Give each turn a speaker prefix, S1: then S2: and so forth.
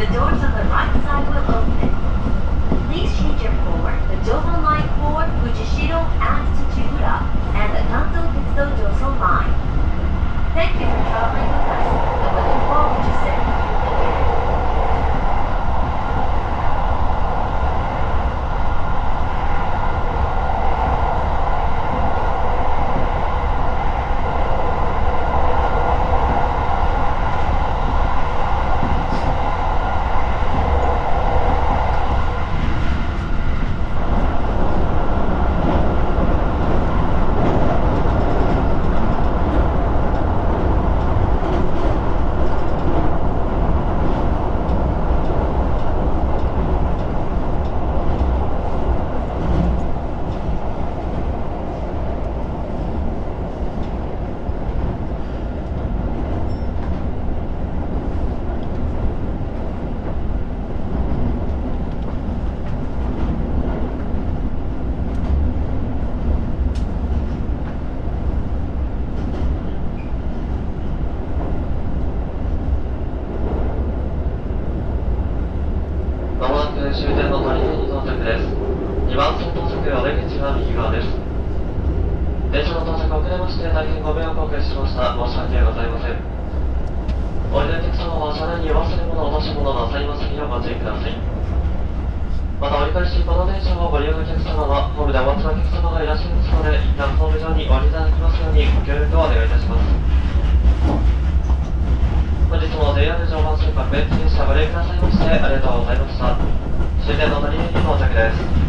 S1: The doors on the right side will open. Please change your floor, the Joban Line for Fujishiro and Tsuchiura, and the Kanto Tetsudo Joso Line. Thank you for traveling with us, and we look forward to serving you again.
S2: 終点の鳥居に到着です。2番線到着お出口は右側です。電車の到着遅れまして大変ご迷惑をおかけしました。申し訳ございません。おいでお客様は車内に忘れ物、落とし物なさいませんようご注意ください。また折り返しこの電車をご利用のお客様はホームでお待ちのお客様がいらっしゃいますので、一旦ホーム上にお降りいただきますようにご協力をお願いいたします。本日も JR 常磐線各駅停車ご利用くださいましてありがとうございました。終点の鳥居に到着です。